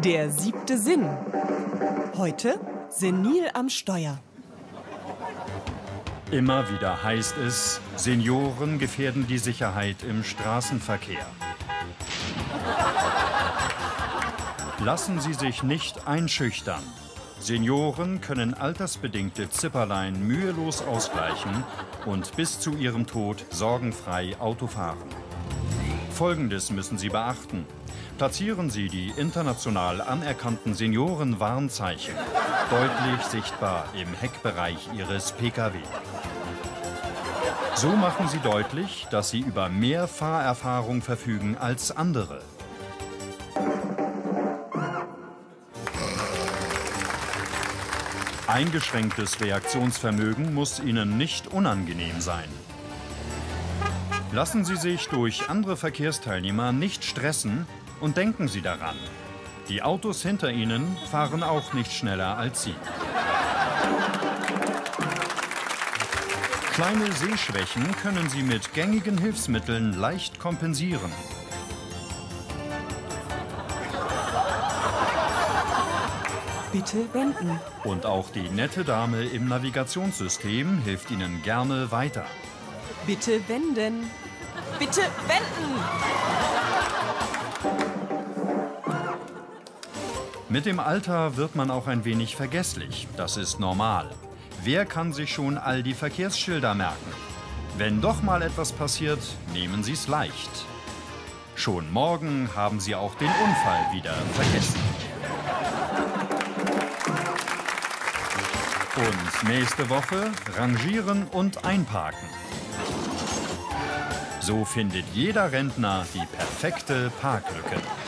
Der 7. Sinn. Heute senil am Steuer. Immer wieder heißt es, Senioren gefährden die Sicherheit im Straßenverkehr. Lassen Sie sich nicht einschüchtern. Senioren können altersbedingte Zipperlein mühelos ausgleichen und bis zu ihrem Tod sorgenfrei Auto fahren. Folgendes müssen Sie beachten. Platzieren Sie die international anerkannten Seniorenwarnzeichen deutlich sichtbar im Heckbereich Ihres Pkw. So machen Sie deutlich, dass Sie über mehr Fahrerfahrung verfügen als andere. Eingeschränktes Reaktionsvermögen muss Ihnen nicht unangenehm sein. Lassen Sie sich durch andere Verkehrsteilnehmer nicht stressen und denken Sie daran, die Autos hinter Ihnen fahren auch nicht schneller als Sie. Kleine Sehschwächen können Sie mit gängigen Hilfsmitteln leicht kompensieren. Bitte wenden. Und auch die nette Dame im Navigationssystem hilft Ihnen gerne weiter. Bitte wenden. Bitte wenden! Mit dem Alter wird man auch ein wenig vergesslich. Das ist normal. Wer kann sich schon all die Verkehrsschilder merken? Wenn doch mal etwas passiert, nehmen Sie es leicht. Schon morgen haben Sie auch den Unfall wieder vergessen. Und nächste Woche rangieren und einparken. So findet jeder Rentner die perfekte Parklücke.